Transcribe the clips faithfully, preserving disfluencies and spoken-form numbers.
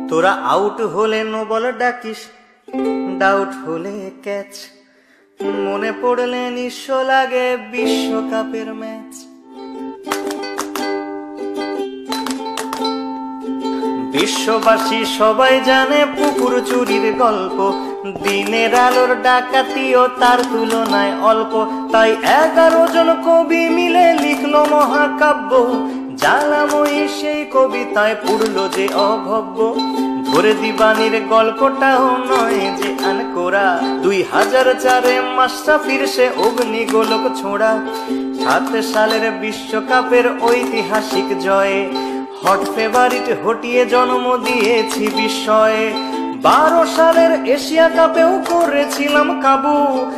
তোরা আউট হলে no ball ডাকিস, ডাউট হলে ক্যাচ, মনে পড়লে নিঃস্ব লাগে বিশ্বকাপের ম্যাচ। বিশ্ববাসী সবাই জানে পুকুর চুরির গল্প, দিনের আলোর ডাকাতিও তার তুলনায় অল্প। তাই এগারো জন কবি মিলে লিখলো মহাকাব্য, জ্বালাময়ী সেই কবিতায় পুরল যে অভব্য। ধরে দিবানির গল্পটাও নয় যে আনকোরা, দুই হাজার চারে মাশরাফির সে অগ্নিগোলক ছোঁড়া। সাত সালের বিশ্বকাপের ঐতিহাসিক জয়ে হট ফেভারিট হটিয়ে জন্ম দিয়েছি বিস্ময়ে। বারো সালের এশিয়া কাপেও করেছিলাম কাবু,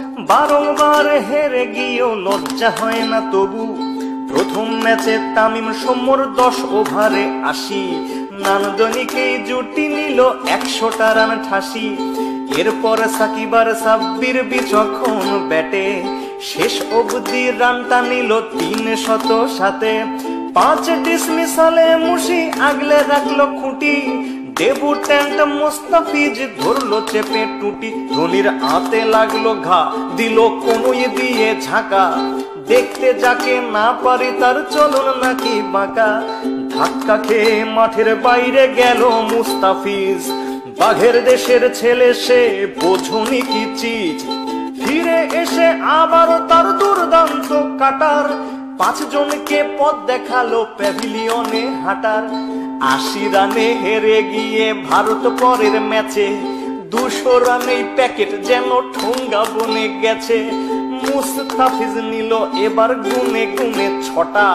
বারংবার হেরে গিয়েও লজ্জা হয় না তবু। প্রথম ম্যাচে তামিম সৌম্যর দশ ওভারে আশি, নান্দনিকেই জুটি নিল একশোটা রান ঠাসি। এরপর সাকিবার সাব্বির বিচক্ষণ ব্যাটে শেষ অবধি রানটা নিল তিন শত সাথে। পাঁচ ডিসমিসালে মুশি আগলে রাখলো খুঁটি, ডেবুট্যান্ট মোস্তাফিজ ধরলো চেপে টুটি। ধোনির হাতে লাগলো ঘা, দিল কোনোই দিয়ে ঝাঁকা, দেখতে যাকে না পারি তার চলন নাকি বাঁকা। ধাক্কা খেয়ে মাঠের বাইরে গেল মুস্তাফিজ, বাঘের দেশের ছেলে সে বোঝনি কি চিজ। ফিরে এসে আবারও তার দুর্দান্ত কাটার, পাঁচ জনকে পথ দেখালো প্যাভিলিয়নে হাঁটার। আশি রানে হেরে গিয়ে ভারত পরের ম্যাচে দুশো রানেই প্যাকেট যেন ঠোঙ্গা বনে গেছে। মুস্তাফিজ নিল এবার গুনে গুনে ছটা,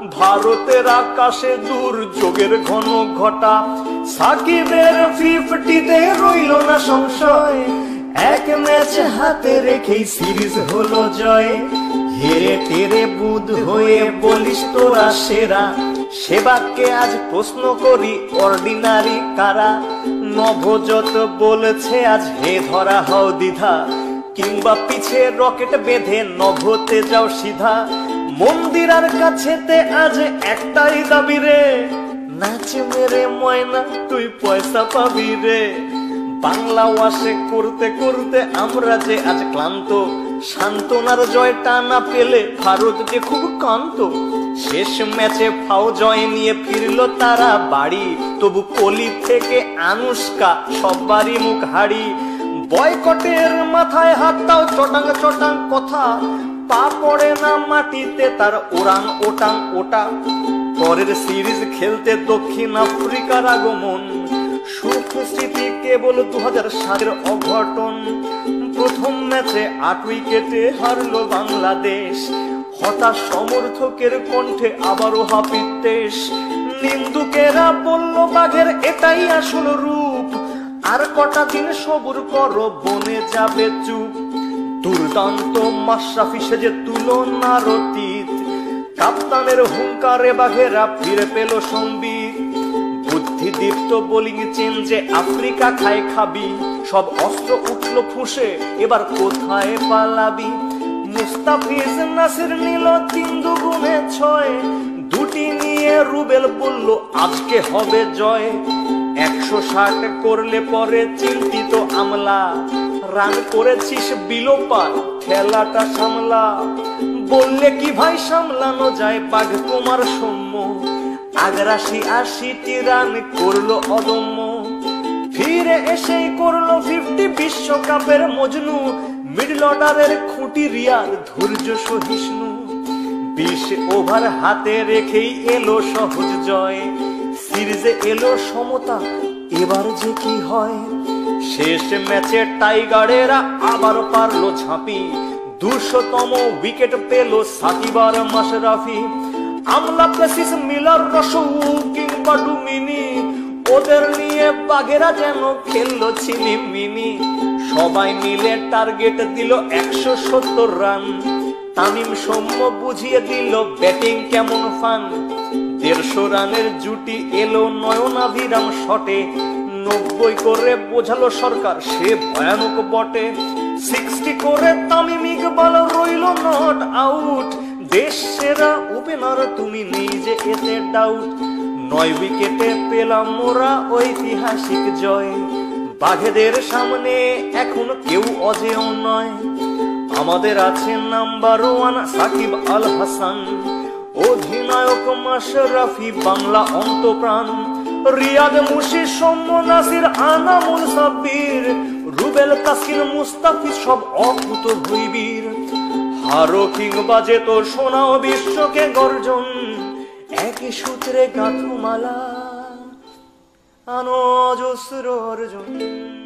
ভারতের আকাশে দুর্যোগের ঘন ঘটা। সাকিবের ফিফটিতে রইল না সংশয়, এক ম্যাচ হাতে রেখেই সিরিজ হলো জয়। হেরে টেরে বুধ হয়ে বলিস তোরা সেরা, সেবাকে আজ প্রশ্ন করি অর্ডিনারি কারা। নভোজত বলেছে আজ হে ধরা হও দ্বিধা, কিংবা পিছে রকেট বেঁধে নভতে যাও সিধা। মন্দিরার কাছেতে আজ একটাই দাবি রে, নাচ মেরে ময়না তুই পয়সা পাবি রে। বাংলা ওয়াশে করতে করতে আমরা যে আজ ক্লান্ত, সান্ত্বনার জয়টা না পেলে ভারত যে খুব কান্ত। শেষ ম্যাচে ফাও জয় নিয়ে ফিরল তারা বাড়ি, তবু কোহলি থেকে আনুষ্কা সবারই মুখ হাড়ি। বয়কটের মাথায় হাত দাও চটাং চটাং কথা, পা পড়ে না মাটিতে তার ওরাং ওটাং ওটা। পরের সিরিজ খেলতে দক্ষিণ আফ্রিকার আগমন, সুখ স্মৃতি কেবল দু হাজার সাতের অঘটন। প্রথম ম্যাচে আট উইকেটে হারলো বাংলাদেশ, হতাশ সমর্থকের কণ্ঠে আবারও হাপিত্তেশ। নিন্দুকেরা বলল বাঘের এটাই আসল রূপ, আর কটা দিন সবুর করো বনে যাবে চুপ। দুর্দান্ত মাশরাফি সেজে তুলনার অতীত, কাপ্তানের হুঙ্কারে বাঘেরা ফিরে পেল সম্বিত। বুদ্ধিদীপ্ত বোলিং চেঞ্জে আফ্রিকা খায় খাবি, সব অস্ত্র উঠলো ফুসে এবার কোথায় পালাবি। মুস্তাফিজ নাসির নিল তিন দুগুণে ছয়, দুটি নিয়ে রুবেল বলল আজকে হবে জয়। একশো ষাট করলে পরে চিন্তিত আমলা, রান করেছিস বিলোপার খেলাটা সামলা। বললে কি ভাই সামলানো যায় বাঘ কুমার সৌম্য, আগ্রাসী আশিটি রান করলো অদম্য। ফিরে এসেই করলো ফিফটি বিশ্বকাপের মজনু, মিডল অর্ডারের খুঁটি রিয়ার ধৈর্য সহিষ্ণু। বিশ ওভার হাতে রেখেই এলো সহজ জয়, সিরিজে এলো সমতা এবার যে কি হয়। শেষ ম্যাচে টাইগারেরা আবার পারলো ঝাঁপি, দুশোতম উইকেট পেল সাকিব আর মাশরাফি। আমলা প্লেসিস মিলার রসৌ কিংবা ডুমিনি, ওদের নিয়ে বাঘেরা যেন খেললো ছিনিমিনি। সবাই মিলে টার্গেট দিল একশো সত্তর রান, তামিম সৌম্য বুঝিয়ে দিল ব্যাটিং কেমন ফান। দেড়শো রানের জুটি এলো নয়নাভিরাম শটে, নব্বই করে বোঝালো সরকার সে ভয়ানক বটে। সিক্সটি করে তামিম ইকবাল রইল নট আউট, দেশ সেরা ওপেনার তুমি নিজে এতে ডাউট। নয় উইকেটে পেলাম মোরা ঐতিহাসিক জয়। বাঘেদের সামনে এখন কেউ অজেয় নয়। আমাদের আছে নাম্বার ওয়ান সাকিব আল হাসান, অধিনায়ক মাশরাফি বাংলা অন্তপ্রাণ। রিয়াদ মুশি সৌম্য নাসির আনামুল সাব্বির, রুবেল তাসকিন মুস্তাফিজ সব অকুত ভুইবীর। হারো কিংবা যেত শোনাও বিশ্বকে গর্জন, একই সূত্রে গাঁথো মালা আনো অজস্র অর্জন।